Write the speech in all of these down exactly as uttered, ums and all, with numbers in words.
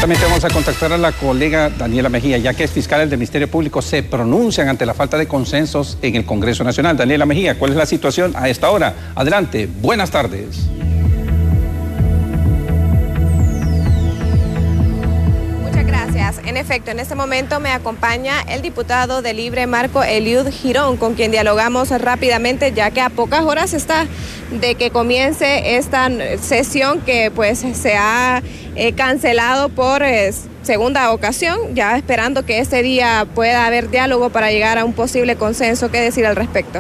Inmediatamente vamos a contactar a la colega Daniela Mejía, ya que es fiscales del Ministerio Público se pronuncian ante la falta de consensos en el Congreso Nacional. Daniela Mejía, ¿cuál es la situación a esta hora? Adelante, buenas tardes. En efecto, en este momento me acompaña el diputado de Libre, Marco Eliud Girón, con quien dialogamos rápidamente, ya que a pocas horas está de que comience esta sesión que pues se ha eh, cancelado por eh, segunda ocasión, ya esperando que este día pueda haber diálogo para llegar a un posible consenso. ¿Qué decir al respecto?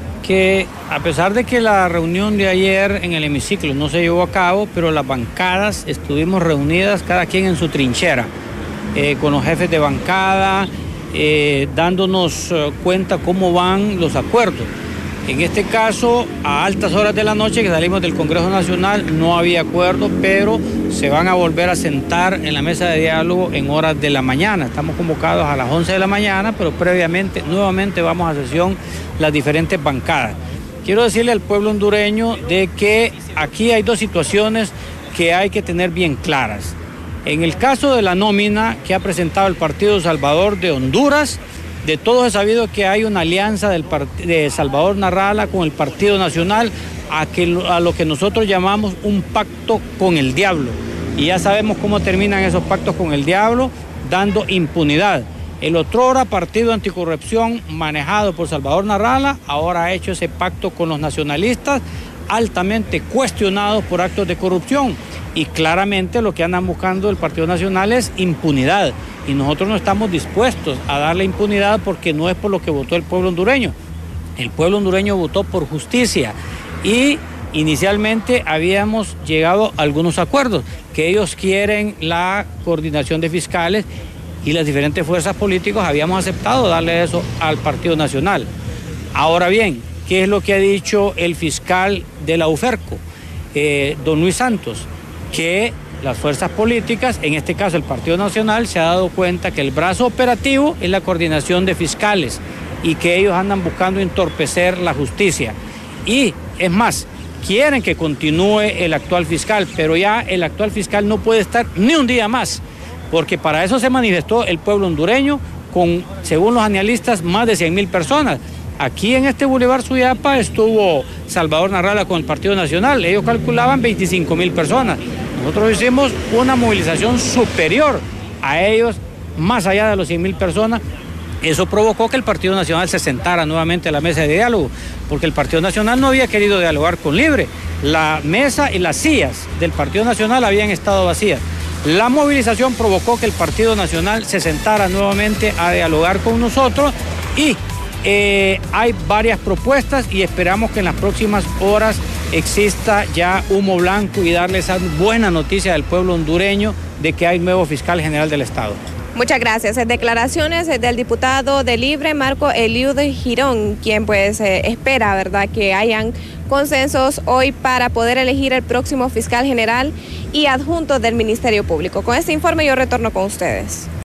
Que a pesar de que la reunión de ayer en el hemiciclo no se llevó a cabo, pero las bancadas estuvimos reunidas cada quien en su trinchera. Eh, con los jefes de bancada, eh, dándonos eh, cuenta cómo van los acuerdos. En este caso, a altas horas de la noche que salimos del Congreso Nacional, no había acuerdo, pero se van a volver a sentar en la mesa de diálogo en horas de la mañana. Estamos convocados a las once de la mañana, pero previamente, nuevamente vamos a sesión las diferentes bancadas. Quiero decirle al pueblo hondureño de que aquí hay dos situaciones que hay que tener bien claras. En el caso de la nómina que ha presentado el Partido Salvador de Honduras, de todos es sabido que hay una alianza del de Salvador Narrala con el Partido Nacional a, que, a lo que nosotros llamamos un pacto con el diablo. Y ya sabemos cómo terminan esos pactos con el diablo, dando impunidad. El otrora Partido Anticorrupción manejado por Salvador Narrala ahora ha hecho ese pacto con los nacionalistas altamente cuestionados por actos de corrupción. Y claramente lo que andan buscando el Partido Nacional es impunidad. Y nosotros no estamos dispuestos a darle impunidad porque no es por lo que votó el pueblo hondureño. El pueblo hondureño votó por justicia. Y inicialmente habíamos llegado a algunos acuerdos, que ellos quieren la coordinación de fiscales y las diferentes fuerzas políticas habíamos aceptado darle eso al Partido Nacional. Ahora bien, ¿qué es lo que ha dicho el fiscal de la UFERCO, eh, don Luis Santos? Que las fuerzas políticas, en este caso el Partido Nacional, se ha dado cuenta que el brazo operativo es la coordinación de fiscales y que ellos andan buscando entorpecer la justicia. Y es más, quieren que continúe el actual fiscal, pero ya el actual fiscal no puede estar ni un día más, porque para eso se manifestó el pueblo hondureño con, según los analistas, más de cien mil personas. Aquí en este Boulevard Suyapa estuvo Salvador Narrala con el Partido Nacional, ellos calculaban veinticinco mil personas. Nosotros hicimos una movilización superior a ellos, más allá de los cien mil personas. Eso provocó que el Partido Nacional se sentara nuevamente a la mesa de diálogo, porque el Partido Nacional no había querido dialogar con Libre. La mesa y las sillas del Partido Nacional habían estado vacías. La movilización provocó que el Partido Nacional se sentara nuevamente a dialogar con nosotros y eh, hay varias propuestas y esperamos que en las próximas horas exista ya humo blanco y darle esa buena noticia al pueblo hondureño de que hay nuevo fiscal general del Estado. Muchas gracias. Declaraciones del diputado de Libre, Marco Eliud Girón, quien pues eh, espera, ¿verdad?, que hayan consensos hoy para poder elegir el próximo fiscal general y adjunto del Ministerio Público. Con este informe yo retorno con ustedes.